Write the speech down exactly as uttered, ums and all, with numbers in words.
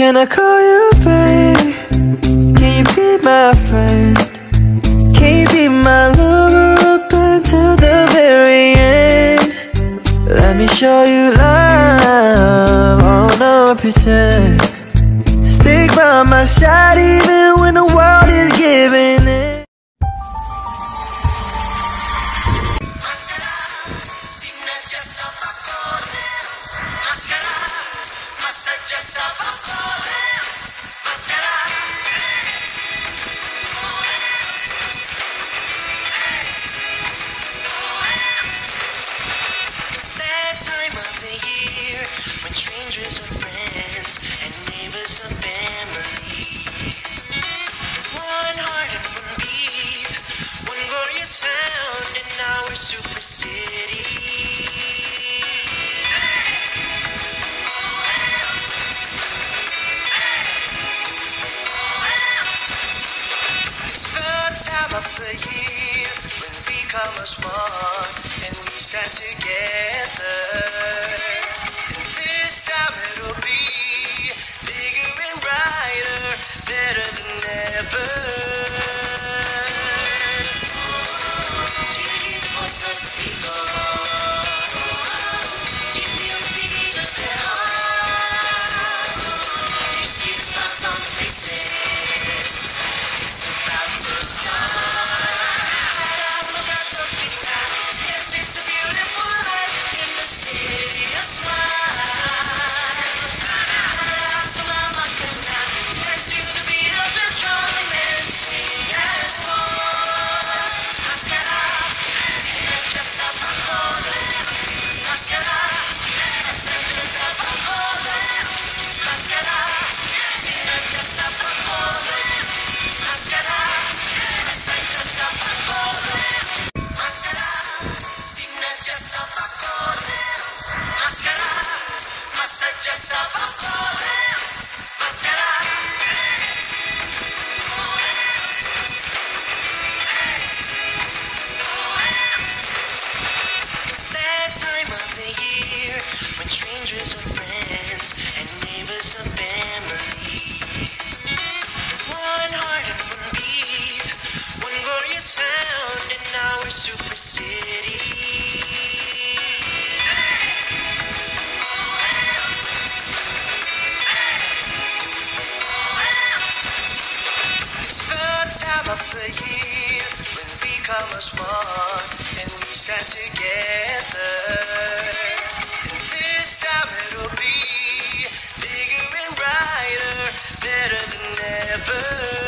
Can I call you babe? Can you be my friend? Can you be my lover up until the very end? Let me show you love, oh no pretend. Stick by my side even when the world is giving in. It's that time of the year when strangers are friends and neighbors are family. One heart and one beat, one glorious sound in our super city. It's the time of the year when we come as one and we stand together. And this time it'll be bigger and brighter, better than ever. Do you hear the voice of the people? Do you feel the beat of their hearts? Do you see the smiles on their faces? It's about to start. Look at those people now. Yes, it's a beautiful life in the city of smiles. So mama can now dance to the beat of the drum and sing as one. Mascara, just up a corner. Mascara, just up a corner. Mascara, just up a corner. Mascara, just up a corner. Mascara, just up a corner. Mascara, just up a corner. Mascara. It's that time of the year when strangers are friends and neighbors are family. One heart and one beat, one glorious sound in our super city. It's the time of the year when we come as one and we stand together. And this time it'll be bigger and brighter, better than ever.